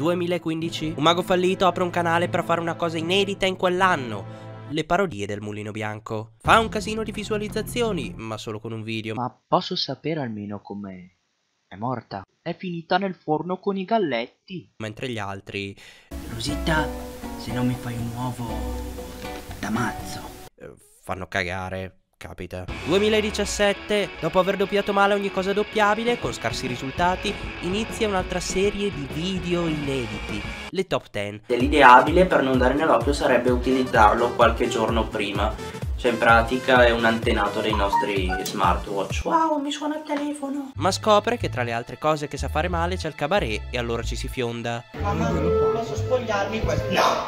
2015. Un mago fallito apre un canale per fare una cosa inedita in quell'anno. Le parodie del Mulino Bianco. Fa un casino di visualizzazioni, ma solo con un video. Ma posso sapere almeno come è morta? È finita nel forno con i galletti. Mentre gli altri Rosetta, se non mi fai un uovo, t'ammazzo. fanno cagare. Capita. 2017, dopo aver doppiato male ogni cosa doppiabile, con scarsi risultati, inizia un'altra serie di video inediti, le top 10. L'ideabile per non dare nell'occhio sarebbe utilizzarlo qualche giorno prima, cioè in pratica è un antenato dei nostri smartwatch. Wow, mi suona il telefono! Ma scopre che tra le altre cose che sa fare male c'è il cabaret e allora ci si fionda. Mamma, posso spogliarmi questo?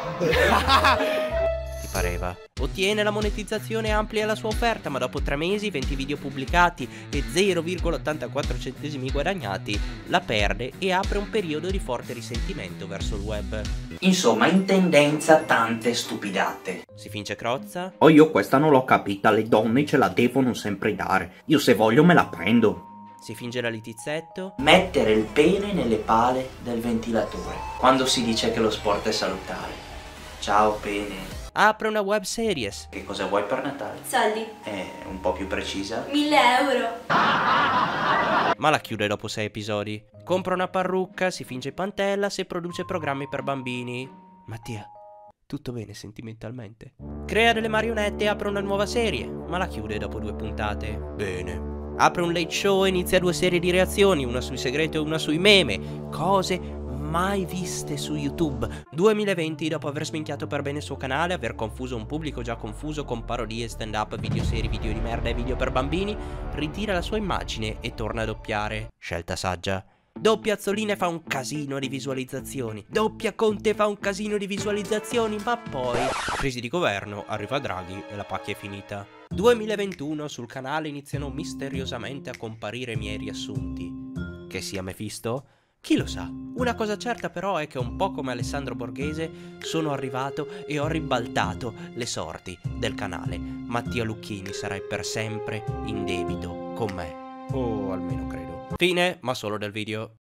No! Ti pareva? Ottiene la monetizzazione amplia la sua offerta, ma dopo 3 mesi, 20 video pubblicati e 0,84 centesimi guadagnati, la perde e apre un periodo di forte risentimento verso il web. Insomma, in tendenza tante stupidate. Si finge crozza? Oh, io questa non l'ho capita, le donne ce la devono sempre dare. Io se voglio me la prendo. Si finge la litizzetto? Mettere il pene nelle pale del ventilatore, quando si dice che lo sport è salutare. Ciao pene. Apre una web series. Che cosa vuoi per Natale? Soldi. Un po' più precisa? 1000 euro. Ma la chiude dopo 6 episodi. Compra una parrucca, si finge Pantellas e produce programmi per bambini. Mattia, tutto bene sentimentalmente? Crea delle marionette e apre una nuova serie, ma la chiude dopo 2 puntate. Bene. Apre un late show e inizia 2 serie di reazioni, una sui segreti e una sui meme. Cose mai viste su YouTube. 2020, dopo aver sminchiato per bene il suo canale, aver confuso un pubblico già confuso con parodie, stand up, videoserie, video di merda e video per bambini, ritira la sua immagine e torna a doppiare. Scelta saggia. Doppia Azzolina e fa un casino di visualizzazioni. Doppia Conte e fa un casino di visualizzazioni, ma poi crisi di governo, arriva Draghi e la pacchia è finita. 2021, sul canale iniziano misteriosamente a comparire i miei riassunti. Che sia Mephisto? Chi lo sa? Una cosa certa però è che un po' come Alessandro Borghese sono arrivato e ho ribaltato le sorti del canale. Mattia Lucchini sarai per sempre in debito con me. O almeno credo. Fine, ma solo del video.